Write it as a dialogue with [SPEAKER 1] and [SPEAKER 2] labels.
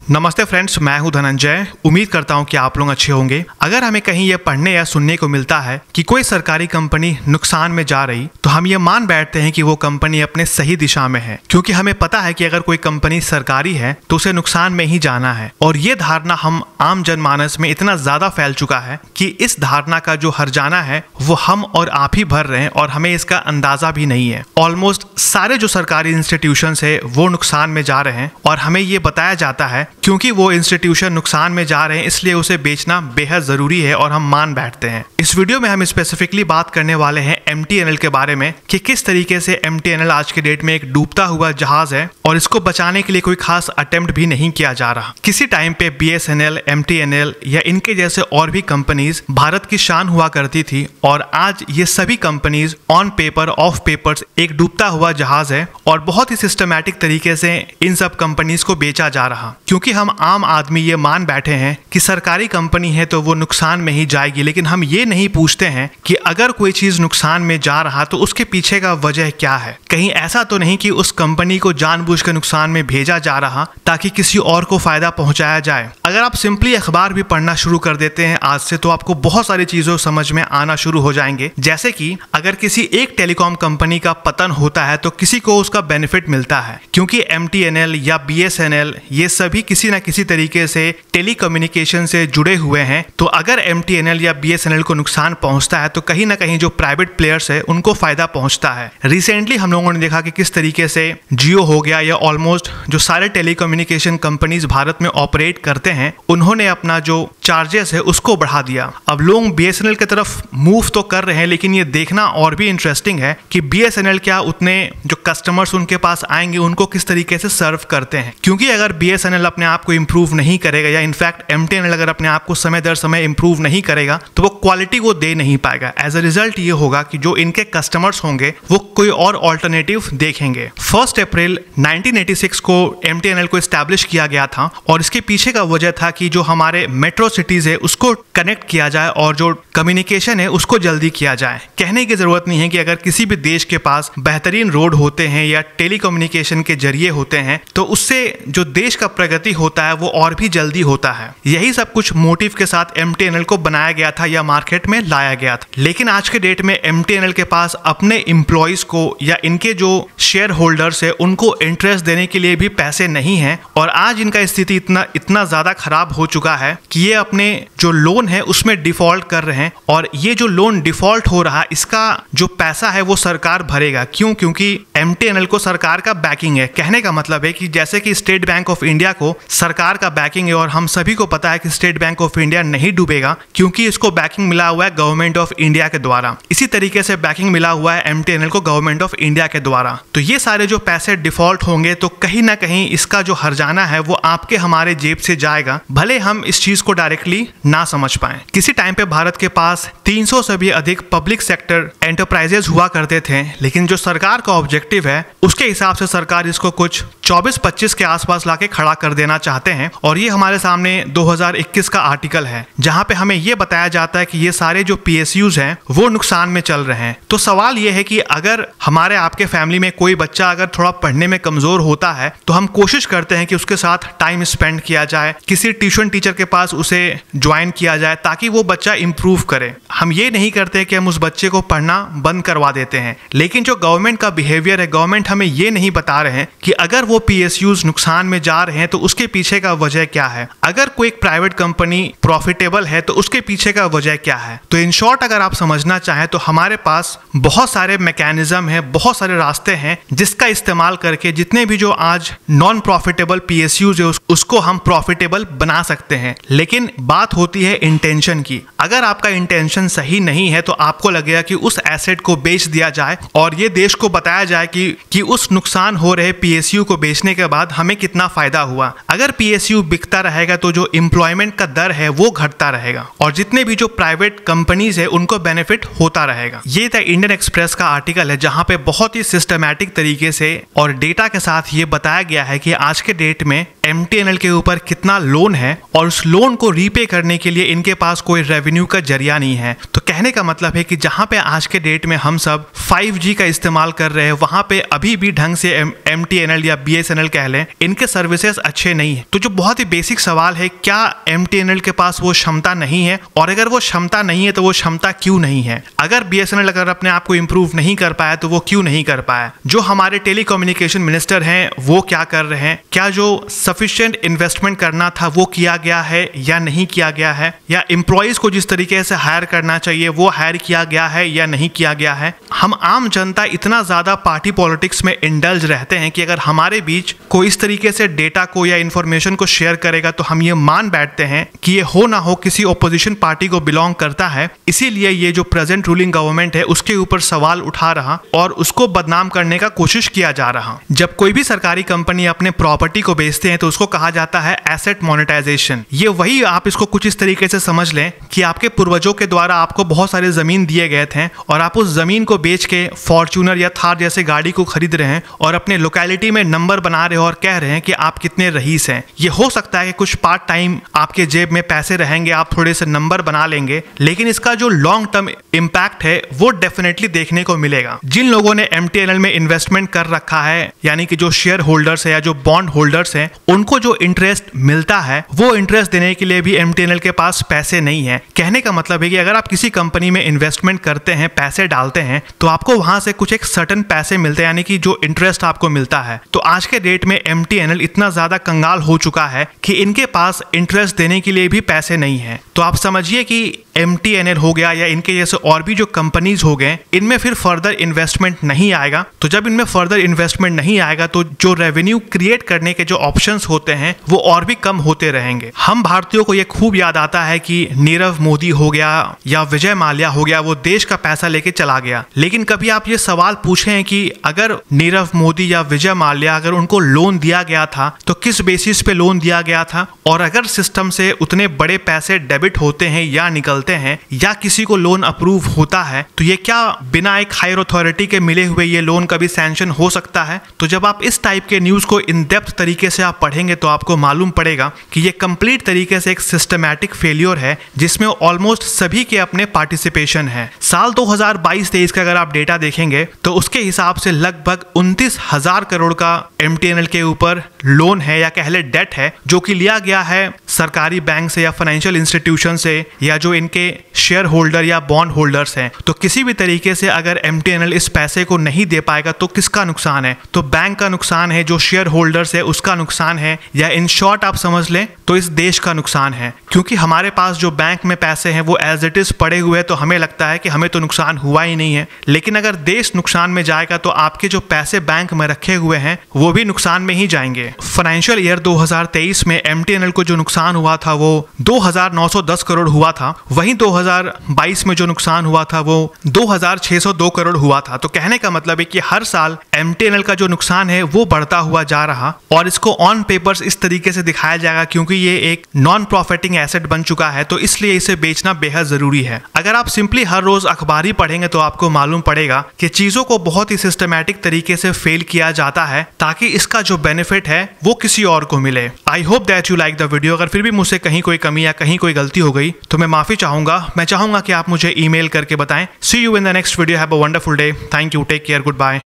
[SPEAKER 1] नमस्ते फ्रेंड्स, मैं हूं धनंजय। उम्मीद करता हूं कि आप लोग अच्छे होंगे। अगर हमें कहीं ये पढ़ने या सुनने को मिलता है कि कोई सरकारी कंपनी नुकसान में जा रही, तो हम ये मान बैठते हैं कि वो कंपनी अपने सही दिशा में है, क्योंकि हमें पता है कि अगर कोई कंपनी सरकारी है तो उसे नुकसान में ही जाना है। और ये धारणा हम आम जनमानस में इतना ज्यादा फैल चुका है कि इस धारणा का जो हर्जाना है वो हम और आप ही भर रहे हैं और हमें इसका अंदाजा भी नहीं है। ऑलमोस्ट सारे जो सरकारी इंस्टीट्यूशन है वो नुकसान में जा रहे हैं और हमें ये बताया जाता है क्योंकि वो इंस्टीट्यूशन नुकसान में जा रहे हैं इसलिए उसे बेचना बेहद जरूरी है और हम मान बैठते हैं। इस वीडियो में हम स्पेसिफिकली बात करने वाले हैं MTNL के बारे में कि किस तरीके से MTNL आज के डेट में एक डूबता हुआ जहाज है और इसको बचाने के लिए कोई खास अटेम्प्ट भी नहीं किया जा रहा। किसी टाइम पे BSNL, MTNL या इनके जैसे और भी कंपनीज भारत की शान हुआ करती थी और आज ये सभी companies on paper of papers एक डूबता हुआ जहाज है और बहुत ही सिस्टमैटिक तरीके से इन सब कंपनीज को बेचा जा रहा। क्योंकि हम आम आदमी ये मान बैठे हैं कि सरकारी कंपनी है तो वो नुकसान में ही जाएगी, लेकिन हम ये नहीं पूछते हैं कि अगर कोई चीज नुकसान में जा रहा तो उसके पीछे का वजह क्या है। कहीं ऐसा तो नहीं कि उस कंपनी को जानबूझकर नुकसान में भेजा जा रहा ताकि किसी और को फायदा पहुंचाया जाए। अगर आप सिंपली अखबार भी पढ़ना शुरू कर देते हैं आज से, तो आपको बहुत सारी चीजों समझ में आना शुरू हो जाएंगे। जैसे कि अगर किसी एक टेलीकॉम कंपनी का पतन होता है तो किसी को उसका बेनिफिट मिलता है, क्योंकि MTNL या BSNL ये सभी किसी न किसी तरीके से टेलीकम्युनिकेशन से जुड़े हुए हैं। तो अगर MTNL या BSNL को नुकसान पहुंचता है तो कहीं ना कहीं जो प्राइवेट प्लेयर्स है उनको फायदा पहुंचता है। रिसेंटली हम लोगों ने देखा कि किस तरीके से जियो हो गया या ऑलमोस्ट जो सारे टेलीकम्युनिकेशन कंपनीज भारत में ऑपरेट करते हैं उन्होंने अपना जो चार्जेस है उसको बढ़ा दिया। अब लोग BSNL की तरफ मूव तो कर रहे हैं, लेकिन ये देखना और भी इंटरेस्टिंग है कि BSNL क्या उतने जो कस्टमर्स उनके पास आएंगे उनको किस तरीके से सर्व करते हैं। क्योंकि अगर BSNL अपने आप को इंप्रूव नहीं करेगा या इनफैक्ट MTNL अगर अपने आप को समय दर समय इंप्रूव नहीं करेगा तो वो क्वालिटी वो दे नहीं पाएगा। एज अ रिजल्ट ये होगा कि जो इनके कस्टमर्स होंगे वो कोई और ऑल्टरनेटिव देखेंगे। 1 अप्रैल 1986 को MTNL को एस्टैब्लिश किया गया था और इसके पीछे का वजह था कि जो हमारे मेट्रो सिटीज है उसको कनेक्ट किया जाए और जो कम्युनिकेशन है उसको जल्दी किया जाए। कहने की जरूरत नहीं है कि अगर किसी भी देश के पास बेहतरीन रोड होते हैं या टेलीकम्युनिकेशन के जरिए होते हैं तो उससे जो देश का प्रगति होता है वो और भी जल्दी होता है। यही सब कुछ मोटिव के साथ MTNL को बनाया गया था या मार्केट में लाया गया था। लेकिन आज के डेट में MTNL के पास अपने एम्प्लॉइज को या इनके जो शेयर होल्डर्स है उनको इंटरेस्ट देने के लिए भी पैसे नहीं है और आज इनका स्थिति इतना ज्यादा खराब हो चुका है कि ये अपने जो लोन है उसमें डिफॉल्ट कर रहे हैं और ये जो लोन डिफॉल्ट हो रहा इसका जो पैसा है वो सरकार भरेगा। क्योंकि MTNL को सरकार का बैकिंग है। कहने का मतलब है कि जैसे कि स्टेट बैंक ऑफ इंडिया को सरकार का बैकिंग है और हम सभी को पता है कि स्टेट बैंक ऑफ इंडिया नहीं डूबेगा क्योंकि इसको बैकिंग मिला हुआ है गवर्नमेंट ऑफ इंडिया के द्वारा। इसी तरीके से बैकिंग मिला हुआ है MTNL को गवर्नमेंट ऑफ इंडिया के द्वारा। तो ये सारे जो पैसे डिफॉल्ट होंगे तो कहीं ना कहीं इसका जो हर्जाना है वो आपके हमारे जेब से जाएगा, भले हम इस चीज को डायरेक्टली ना समझ पाए। किसी टाइम पे भारत के पास 300 से भी अधिक पब्लिक सेक्टर एंटरप्राइजेज हुआ करते थे, लेकिन जो सरकार का ऑब्जेक्टिव है उसके हिसाब से सरकार इसको कुछ 24-25 के आसपास लाके खड़ा कर देना चाहते हैं। और ये हमारे सामने 2021 का आर्टिकल है जहां पे हमें ये बताया जाता है कि ये सारे जो PSUs हैं वो नुकसान में चल रहे हैं। तो सवाल ये है कि अगर हमारे आपके फैमिली में कोई बच्चा अगर थोड़ा पढ़ने में कमजोर होता है तो हम कोशिश करते हैं कि उसके साथ टाइम स्पेंड किया जाए, किसी ट्यूशन टीचर के पास उसे ज्वाइन किया जाए ताकि वो बच्चा इंप्रूव करे। हम ये नहीं करते कि हम उस बच्चे को पढ़ना बंद करवा देते हैं। लेकिन जो गवर्नमेंट का बिहेवियर है, गवर्नमेंट हमें ये नहीं बता रहे हैं कि अगर वो PSUs नुकसान में जा रहे हैं तो उसके पीछे का वजह क्या है। अगर कोई प्राइवेट कंपनी प्रॉफिटेबल है तो उसके पीछे का वजह क्या है। तो इन शॉर्ट अगर आप समझना चाहें तो हमारे पास बहुत सारे मैकेनिज्म है, बहुत सारे रास्ते हैं जिसका इस्तेमाल करके जितने भी जो आज नॉन प्रॉफिटेबल PSUs है उसको हम प्रॉफिटेबल बना सकते हैं। लेकिन बात होती है इंटेंशन की। अगर आपका इंटेंशन सही नहीं है तो आपको लगेगा कि उस एसेट को बेच दिया जाए और ये देश को बताया जाए कि उस नुकसान हो रहे PSU को बेचने के बाद हमें कितना फायदा हुआ। अगर PSU बिकता रहेगा तो जो एम्प्लॉयमेंट का दर है वो घटता रहेगा और जितने भी जो प्राइवेट कंपनीज है उनको बेनिफिट होता रहेगा। ये था इंडियन एक्सप्रेस का आर्टिकल है जहां पे बहुत ही सिस्टमैटिक तरीके से और डेटा के साथ ये बताया गया है कि आज के डेट में MTNL के ऊपर कितना लोन है और उस लोन को रीपे करने के लिए इनके पास कोई रेवेन्यू का जरिया नहीं है। तो कहने का मतलब है कि जहां पे आज के डेट में हम सब 5G का इस्तेमाल कर रहे हैं वहां पे अभी भी ढंग से MTNL या BSNL कह लें, इनके सर्विसेज अच्छे नहीं है। तो जो बहुत ही बेसिक सवाल है, क्या MTNL के पास वो क्षमता नहीं है, और अगर वो क्षमता नहीं है तो वो क्षमता क्यों नहीं है? अगर BSNL अगर अपने आप को इंप्रूव नहीं कर पाया तो वो क्यों नहीं कर पाया? जो हमारे टेलीकम्युनिकेशन मिनिस्टर हैं वो क्या कर रहे हैं? क्या जो सफिशिएंट इन्वेस्टमेंट करना था वो किया गया है या नहीं किया गया है? या एम्प्लॉइज को जिस तरीके से हायर करना चाहिए वो हायर किया गया है या नहीं किया गया है? हम आम जनता इतना ज्यादा पार्टी पॉलिटिक्स में इंडल्ज रहते हैं कि अगर हमारे बीच कोई इस तरीके से डेटा को या इंफॉर्मेशन को शेयर करेगा तो हम ये मान बैठते हैं कि ये हो ना हो किसी ओपोजिशन पार्टी को बिलोंग करता है। इसीलिए ये जो प्रेजेंट रूलिंग गवर्नमेंट है उसके ऊपर सवाल उठा रहा और उसको बदनाम करने का कोशिश किया जा रहा। जब कोई भी सरकारी कंपनी अपने प्रॉपर्टी को बेचते हैं तो उसको कहा जाता है एसेट मोनेटाइजेशन। ये वही, आप इसको कुछ इस तरीके से समझ लें कि आपके पूर्वजों के द्वारा आपको बहुत सारे जमीन दिए गए थे और आप उस जमीन को बेच के फॉर्च्यूनर या थार जैसे गाड़ी को खरीद रहे हैं और अपने लोकेलिटी में नंबर बना रहे हो और कह रहे हैं कि आप कितने रईस हैं। ये हो सकता है कि कुछ पार्ट टाइम आपके जेब में पैसे रहेंगे, आप थोड़े से नंबर बना लेंगे, लेकिन इसका जो लॉन्ग टर्म इम्पैक्ट है वो डेफिनेटली देखने को मिलेगा। जिन लोगों ने MTNL में इन्वेस्टमेंट कर रखा है, यानी कि जो शेयर होल्डर्स है या जो बॉन्ड होल्डर्स हैं, उनको जो इंटरेस्ट मिलता है वो इंटरेस्ट देने के लिए भी MTNL के पास पैसे नहीं है। कहने का मतलब है कि अगर आप किसी कंपनी में इन्वेस्टमेंट करते हैं, पैसे डालते हैं, तो आपको वहां से कुछ एक सर्टेन पैसे मिलते हैं, यानी कि जो इंटरेस्ट आपको मिलता है। तो आज के डेट में MTNL इतना ज्यादा कंगाल हो चुका है कि इनके पास इंटरेस्ट देने के लिए भी पैसे नहीं है। तो आप समझिए कि MTNL हो गया या इनके जैसे और भी जो कंपनीज हो गए, इनमें फिर फर्दर इन्वेस्टमेंट नहीं आएगा। तो जब इनमें फर्दर इन्वेस्टमेंट नहीं आएगा तो जो रेवेन्यू क्रिएट करने के जो ऑप्शंस होते हैं वो और भी कम होते रहेंगे। हम भारतीयों को ये खूब याद आता है कि नीरव मोदी हो गया या विजय माल्या हो गया, वो देश का पैसा लेके चला गया। लेकिन कभी आप ये सवाल पूछें कि अगर नीरव मोदी या विजय माल्या अगर उनको लोन दिया गया था तो किस बेसिस पे लोन दिया गया था, और अगर सिस्टम से उतने बड़े पैसे डेबिट होते हैं या निकलते हैं या किसी को लोन अप्रूव होता है, तो ये क्या बिना एक हायर अथॉरिटी के मिले हुए ये लोन कभी सैंक्शन हो सकता है? तो जब आप इस टाइप के न्यूज को इन डेप्थ तरीके से आप पढ़ेंगे तो आपको मालूम पड़ेगा कि ये कंप्लीट तरीके से एक सिस्टमैटिक फेलियर है जिसमें ऑलमोस्ट सभी के अपने पार्टिसिपेशन है। साल 2022-23 का अगर आप डेटा देखेंगे तो उसके हिसाब से लगभग 29,000 करोड़ का MTNL के ऊपर लोन है या कह ले डेट है, जो कि लिया गया है सरकारी बैंक से या फाइनेंशियल इंस्टीट्यूशन से या जो इनके शेयर होल्डर या बॉन्ड होल्डर्स हैं। तो किसी भी तरीके से अगर MTNL इस पैसे को नहीं दे पाएगा तो किसका नुकसान है? तो बैंक का नुकसान है, जो शेयर होल्डर्स है उसका नुकसान है, या इन शॉर्ट आप समझ लें तो इस देश का नुकसान है। क्योंकि हमारे पास जो बैंक में पैसे हैं वो एज इट इज पड़े हुए हैं तो हमें लगता है कि हमें तो नुकसान हुआ ही नहीं है, लेकिन अगर देश नुकसान में जाएगा तो आपके जो पैसे बैंक में रखे हुए हैं वो भी नुकसान में ही जाएंगे। फाइनेंशियल ईयर 2023 में MTNL को जो नुकसान हुआ था वो 2,910 करोड़ हुआ था, वहीं 2022 में जो नुकसान हुआ था वो 2,602 करोड़ हुआ था। तो कहने का मतलब है कि हर साल MTNL का जो नुकसान है वो बढ़ता हुआ जा रहा, और इसको ऑन पेपर्स इस तरीके से दिखाया जाएगा क्योंकि ये एक नॉन प्रॉफिटिंग एसेट बन चुका है, तो इसलिए इसे बेचना बेहद जरूरी है। अगर आप सिंपली हर रोज अखबार ही पढ़ेंगे तो आपको मालूम पड़ेगा कि चीजों को बहुत ही सिस्टमैटिक तरीके से फेल किया जाता है ताकि इसका जो बेनिफिट है वो किसी और को मिले। I hope that you like the video. अगर फिर भी मुझसे कहीं कोई कमी या कहीं कोई गलती हो गई तो मैं माफी चाहूंगा। मैं चाहूंगा कि आप मुझे ईमेल करके बताएं। See you in the next video. Have a wonderful day. Thank you. Take care. Good bye.